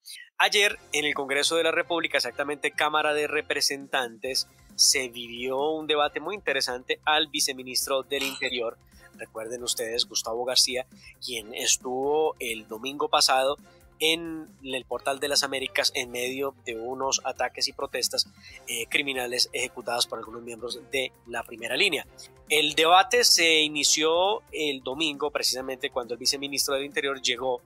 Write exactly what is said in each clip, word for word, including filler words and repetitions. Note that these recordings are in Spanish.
Ayer en el Congreso de la República, exactamente Cámara de Representantes, se vivió un debate muy interesante al viceministro del Interior. Recuerden ustedes, Gustavo García, quien estuvo el domingo pasado en el Portal de las Américas en medio de unos ataques y protestas eh, criminales ejecutadas por algunos miembros de la primera línea. El debate se inició el domingo, precisamente cuando el viceministro del Interior llegó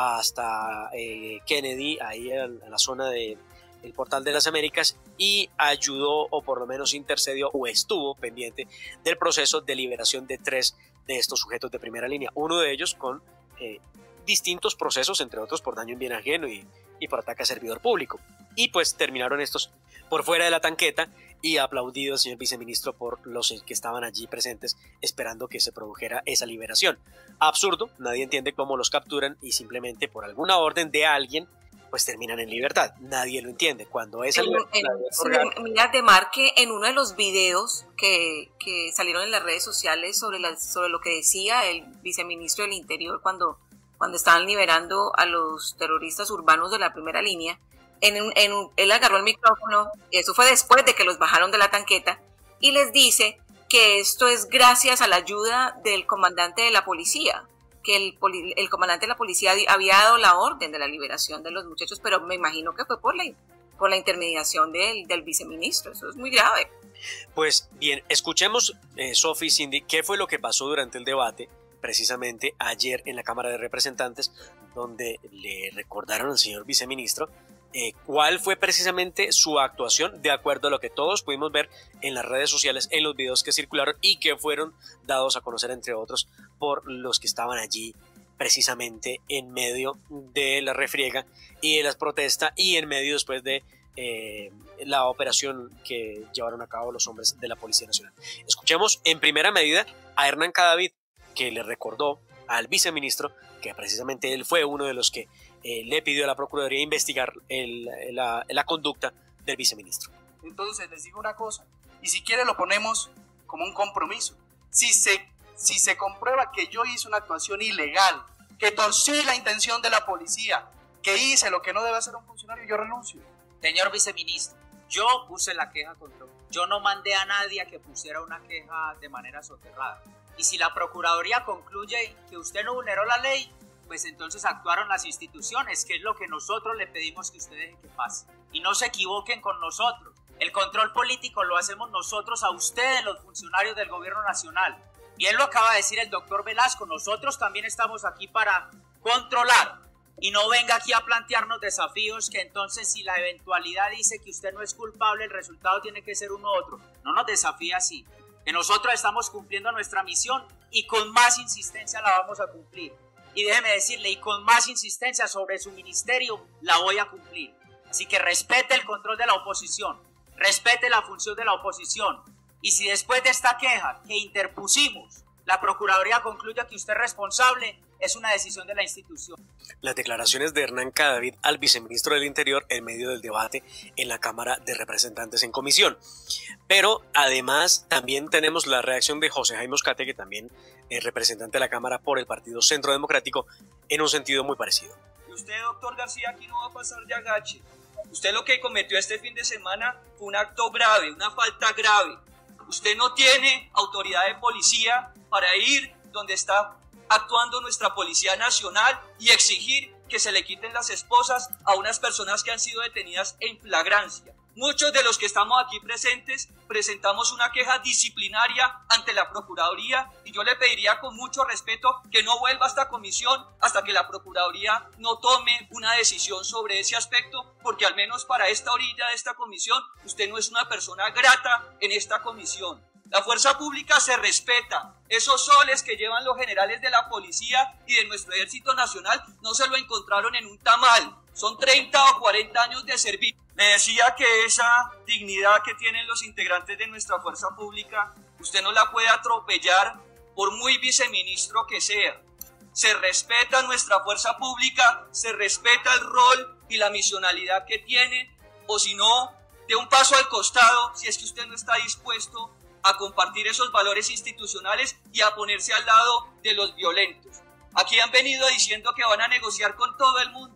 hasta eh, Kennedy, ahí en, en la zona de el Portal de las Américas, y ayudó, o por lo menos intercedió o estuvo pendiente del proceso de liberación de tres de estos sujetos de primera línea, uno de ellos con eh, distintos procesos, entre otros por daño en bien ajeno y, y por ataque a servidor público. Y pues terminaron estos por fuera de la tanqueta y aplaudido el señor viceministro por los que estaban allí presentes esperando que se produjera esa liberación. Absurdo, nadie entiende cómo los capturan y simplemente por alguna orden de alguien pues terminan en libertad. Nadie lo entiende. Cuando esa libertad... Sí, mira, Demar, que en uno de los videos que, que salieron en las redes sociales sobre, la, sobre lo que decía el viceministro del Interior cuando, cuando estaban liberando a los terroristas urbanos de la primera línea, en un, en un, él agarró el micrófono, eso fue después de que los bajaron de la tanqueta, y les dice que esto es gracias a la ayuda del comandante de la policía, que el, el comandante de la policía había dado la orden de la liberación de los muchachos, pero me imagino que fue por la, por la intermediación del, del viceministro. Eso es muy grave. Pues bien, escuchemos, eh, Sofi y Cindy, qué fue lo que pasó durante el debate, precisamente ayer en la Cámara de Representantes, donde le recordaron al señor viceministro eh, cuál fue precisamente su actuación, de acuerdo a lo que todos pudimos ver en las redes sociales, en los videos que circularon y que fueron dados a conocer, entre otros, por los que estaban allí precisamente en medio de la refriega y de las protestas y en medio después de eh, la operación que llevaron a cabo los hombres de la Policía Nacional. Escuchemos en primera medida a Hernán Cadavid, que le recordó al viceministro que precisamente él fue uno de los que eh, le pidió a la Procuraduría investigar el, la, la conducta del viceministro. Entonces les digo una cosa, y si quiere lo ponemos como un compromiso. Si se, si se comprueba que yo hice una actuación ilegal, que torcí la intención de la policía, que hice lo que no debe hacer un funcionario, yo renuncio. Señor viceministro, yo puse la queja contra usted. Yo no mandé a nadie a que pusiera una queja de manera soterrada. Y si la Procuraduría concluye que usted no vulneró la ley, pues entonces actuaron las instituciones, que es lo que nosotros le pedimos que usted deje que pase. Y no se equivoquen con nosotros. El control político lo hacemos nosotros a ustedes, los funcionarios del gobierno nacional. Bien lo acaba de decir el doctor Velasco, nosotros también estamos aquí para controlar. Y no venga aquí a plantearnos desafíos que entonces si la eventualidad dice que usted no es culpable, el resultado tiene que ser uno u otro. No nos desafía así. Que nosotros estamos cumpliendo nuestra misión y con más insistencia la vamos a cumplir. Y déjeme decirle, y con más insistencia sobre su ministerio la voy a cumplir. Así que respete el control de la oposición, respete la función de la oposición. Y si después de esta queja que interpusimos, la Procuraduría concluye que usted es responsable, es una decisión de la institución. Las declaraciones de Hernán Cadavid al viceministro del Interior en medio del debate en la Cámara de Representantes en comisión. Pero además también tenemos la reacción de José Jaime Oscate, que también es representante de la Cámara por el Partido Centro Democrático, en un sentido muy parecido. Y usted, doctor García, aquí no va a pasar de agache. Usted lo que cometió este fin de semana fue un acto grave, una falta grave. Usted no tiene autoridad de policía para ir donde está actuando nuestra Policía Nacional y exigir que se le quiten las esposas a unas personas que han sido detenidas en flagrancia. Muchos de los que estamos aquí presentes presentamos una queja disciplinaria ante la Procuraduría y yo le pediría con mucho respeto que no vuelva a esta comisión hasta que la Procuraduría no tome una decisión sobre ese aspecto, porque al menos para esta orilla de esta comisión usted no es una persona grata en esta comisión. La fuerza pública se respeta. Esos soles que llevan los generales de la policía y de nuestro Ejército Nacional no se lo encontraron en un tamal. Son treinta o cuarenta años de servicio. Le decía que esa dignidad que tienen los integrantes de nuestra fuerza pública, usted no la puede atropellar por muy viceministro que sea. Se respeta nuestra fuerza pública, se respeta el rol y la misionalidad que tiene, o si no, dé un paso al costado si es que usted no está dispuesto a compartir esos valores institucionales y a ponerse al lado de los violentos. Aquí han venido diciendo que van a negociar con todo el mundo.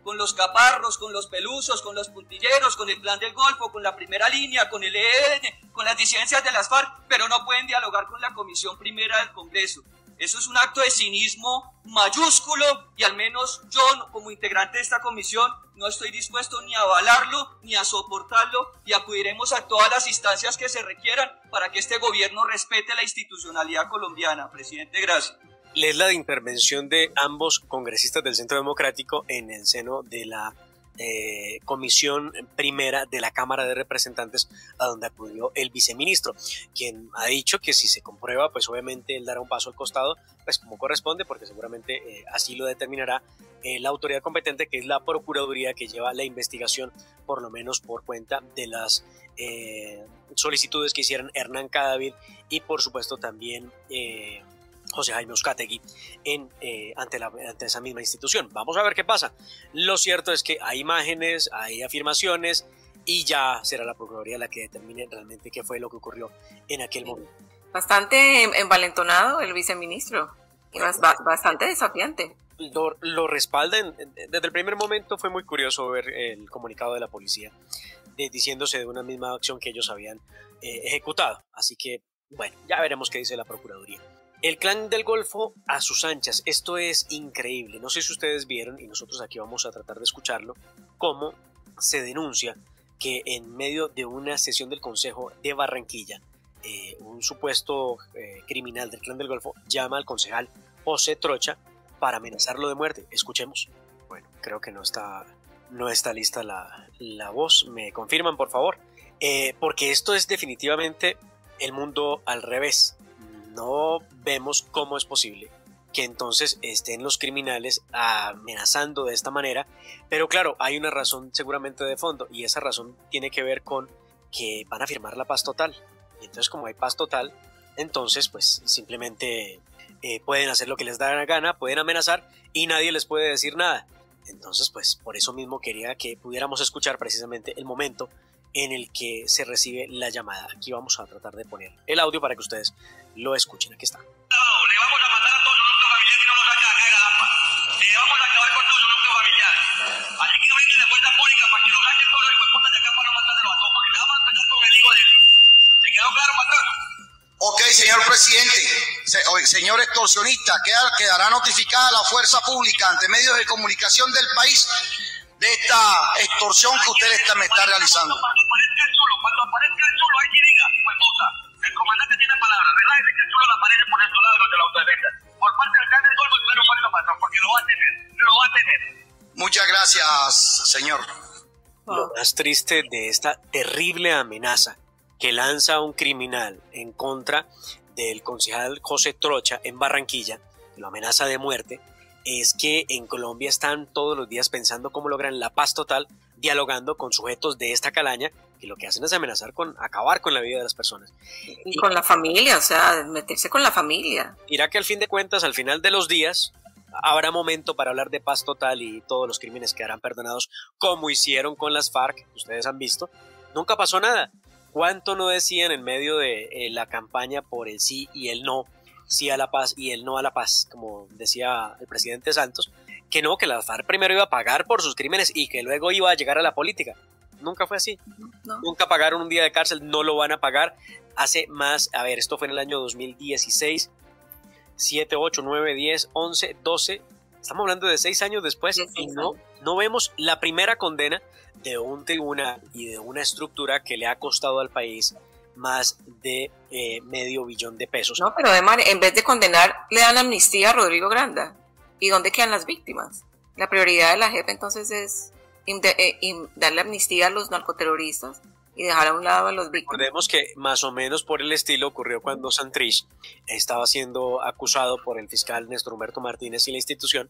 con los caparros, con los pelusos, con los puntilleros, con el Plan del Golfo, con la Primera Línea, con el E L N, con las disidencias de las FARC, pero no pueden dialogar con la Comisión Primera del Congreso. Eso es un acto de cinismo mayúsculo y al menos yo, como integrante de esta comisión, no estoy dispuesto ni a avalarlo ni a soportarlo y acudiremos a todas las instancias que se requieran para que este gobierno respete la institucionalidad colombiana. Presidente, gracias. Es la de intervención de ambos congresistas del Centro Democrático en el seno de la eh, Comisión Primera de la Cámara de Representantes, a donde acudió el viceministro, quien ha dicho que si se comprueba, pues obviamente él dará un paso al costado, pues como corresponde, porque seguramente eh, así lo determinará eh, la autoridad competente, que es la Procuraduría, que lleva la investigación, por lo menos por cuenta de las eh, solicitudes que hicieron Hernán Cadavid y por supuesto también eh, José Jaime Uzcategui en, eh, ante, la, ante esa misma institución. Vamos a ver qué pasa. Lo cierto es que hay imágenes, hay afirmaciones y ya será la Procuraduría la que determine realmente qué fue lo que ocurrió en aquel momento. Bastante envalentonado el viceministro, y bastante desafiante. Lo, lo respaldan. Desde el primer momento fue muy curioso ver el comunicado de la policía de, diciéndose de una misma acción que ellos habían eh, ejecutado. Así que, bueno, ya veremos qué dice la Procuraduría. El Clan del Golfo a sus anchas. Esto es increíble. No sé si ustedes vieron, y nosotros aquí vamos a tratar de escucharlo, cómo se denuncia que en medio de una sesión del Consejo de Barranquilla, eh, un supuesto eh, criminal del Clan del Golfo llama al concejal José Trocha para amenazarlo de muerte. Escuchemos. Bueno, creo que no está, no está lista la, la voz. ¿Me confirman, por favor? Eh, porque esto es definitivamente el mundo al revés. No vemos cómo es posible que entonces estén los criminales amenazando de esta manera, pero claro, hay una razón seguramente de fondo, y esa razón tiene que ver con que van a firmar la paz total. Y entonces, como hay paz total, entonces pues simplemente eh, pueden hacer lo que les da la gana, pueden amenazar y nadie les puede decir nada. Entonces pues por eso mismo quería que pudiéramos escuchar precisamente el momento en el que se recibe la llamada. Aquí vamos a tratar de poner el audio para que ustedes lo escuchen. Aquí está. Le vamos a matar a todos los núcleos familiares y no nos saca acá en Galampa. Le vamos a acabar con todos los núcleos familiares. Así que no vengan de fuerza pública para que nos saquen todos los hijueputas de acá para no matarse los atomos. Le vamos a empezar con el hijo de él. ¿Se quedó claro, patrón? Ok, señor presidente. Se, señor extorsionista, queda, quedará notificada la fuerza pública ante medios de comunicación del país de esta extorsión que usted está, me está realizando. Cuando aparezca el zulo, cuando aparezca el zulo, ahí sí diga, pues puta, el comandante tiene palabra, relájese que el zulo le aparece por estos lados de la autodefensa. Por parte del Clan del Golfo, espero para el patrón, porque lo va a tener, lo va a tener. Muchas gracias, señor. Lo más triste de esta terrible amenaza que lanza un criminal en contra del concejal José Trocha en Barranquilla, lo amenaza de muerte, es que en Colombia están todos los días pensando cómo logran la paz total, dialogando con sujetos de esta calaña, que lo que hacen es amenazar con acabar con la vida de las personas. Y, y con la familia, o sea, meterse con la familia. Dirá que al fin de cuentas, al final de los días, habrá momento para hablar de paz total y todos los crímenes quedarán perdonados, como hicieron con las FARC, que ustedes han visto. Nunca pasó nada. ¿Cuánto no decían en medio de eh, la campaña por el sí y el no? Sí a la paz y el no a la paz, como decía el presidente Santos, que no, que la FARC primero iba a pagar por sus crímenes y que luego iba a llegar a la política. Nunca fue así. No. Nunca pagaron un día de cárcel, no lo van a pagar. Hace más, a ver, esto fue en el año dos mil dieciséis, siete, ocho, nueve, diez, once, doce, estamos hablando de seis años después y no, no vemos la primera condena de un tribunal y de una estructura que le ha costado al país más de eh, medio billón de pesos. No, pero además, en vez de condenar, le dan amnistía a Rodrigo Granda. ¿Y dónde quedan las víctimas? La prioridad de la J E P entonces es eh, darle amnistía a los narcoterroristas y dejar a un lado a los víctimas. Recordemos que más o menos por el estilo ocurrió cuando Santrich estaba siendo acusado por el fiscal Néstor Humberto Martínez y la institución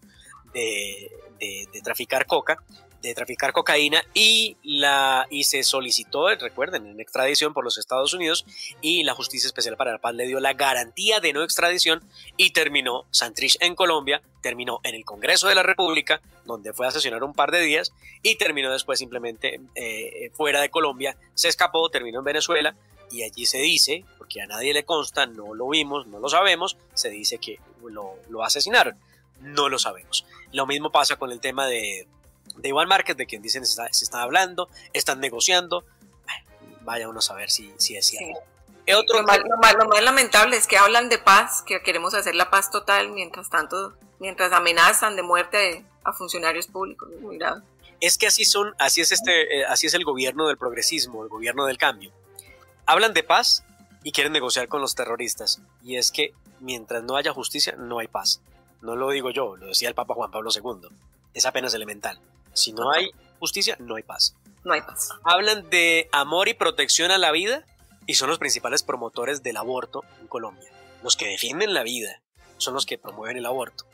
de, de, de traficar coca, de traficar cocaína y, la, y se solicitó, recuerden, en extradición por los Estados Unidos y la Justicia Especial para la Paz le dio la garantía de no extradición y terminó Santrich en Colombia, terminó en el Congreso de la República, donde fue a sesionar un par de días y terminó después simplemente eh, fuera de Colombia, se escapó, terminó en Venezuela y allí se dice, porque a nadie le consta, no lo vimos, no lo sabemos, se dice que lo, lo asesinaron, no lo sabemos. Lo mismo pasa con el tema de de Iván Márquez, de quien dicen se está, se está hablando, están negociando. Vaya uno a saber si, si es cierto. Sí. Otro lo, más, lo, más, lo más lamentable es que hablan de paz, que queremos hacer la paz total, mientras tanto, mientras amenazan de muerte a funcionarios públicos. Es muy grave. Es que así son, así es este, eh, así es el gobierno del progresismo, el gobierno del cambio. Hablan de paz y quieren negociar con los terroristas. Y es que mientras no haya justicia, no hay paz. No lo digo yo, lo decía el Papa Juan Pablo segundo. Es apenas elemental. Si no hay justicia, no hay paz. No hay paz. Hablan de amor y protección a la vida y son los principales promotores del aborto en Colombia. Los que defienden la vida son los que promueven el aborto.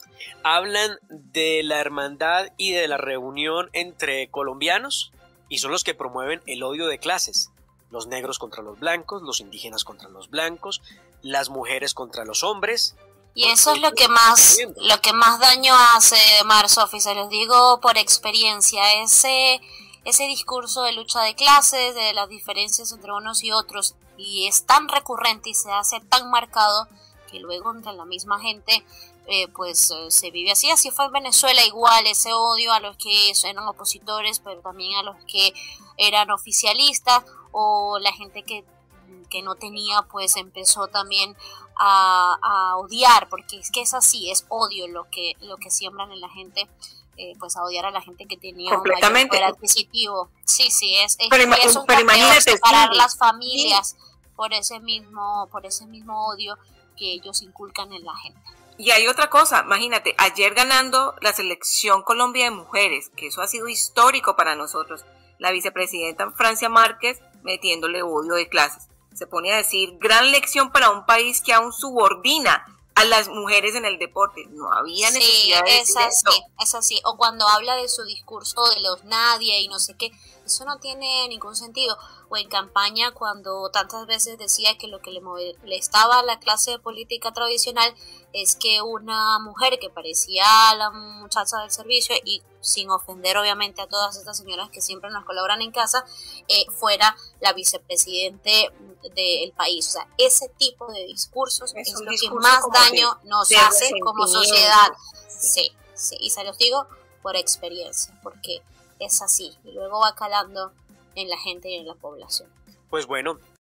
Hablan de la hermandad y de la reunión entre colombianos y son los que promueven el odio de clases. Los negros contra los blancos, los indígenas contra los blancos, las mujeres contra los hombres. Y eso es lo que más, lo que más daño hace, Marsofi, se los digo por experiencia, ese, ese discurso de lucha de clases, de las diferencias entre unos y otros, y es tan recurrente y se hace tan marcado que luego entre la misma gente eh, pues eh, se vive así. Así fue en Venezuela igual, ese odio a los que eran opositores, pero también a los que eran oficialistas, o la gente que, que no tenía, pues empezó también a, a odiar, porque es que es así, es odio lo que, lo que siembran en la gente. Eh, pues a odiar a la gente que tenía un mayor poder adquisitivo. Sí, sí, es, es pero, y eso pero es imagínate, separar sí, las familias sí. por ese mismo, por ese mismo odio que ellos inculcan en la gente. Y hay otra cosa, imagínate, ayer ganando la selección Colombia de mujeres, que eso ha sido histórico para nosotros, la vicepresidenta Francia Márquez metiéndole odio de clases. Se pone a decir, gran lección para un país que aún subordina a las mujeres en el deporte. No había necesidad sí, de es decir así, eso. Es así. O cuando habla de su discurso de los nadie y no sé qué, eso no tiene ningún sentido. O en campaña, cuando tantas veces decía que lo que le molestaba a la clase política tradicional es que una mujer que parecía la muchacha del servicio, y sin ofender obviamente a todas estas señoras que siempre nos colaboran en casa, eh, fuera la vicepresidente del país. O sea, ese tipo de discursos es, es lo que más daño de, nos de hace como sociedad. Sí, sí, y se los digo por experiencia, porque es así, y luego va calando en la gente y en la población. Pues bueno,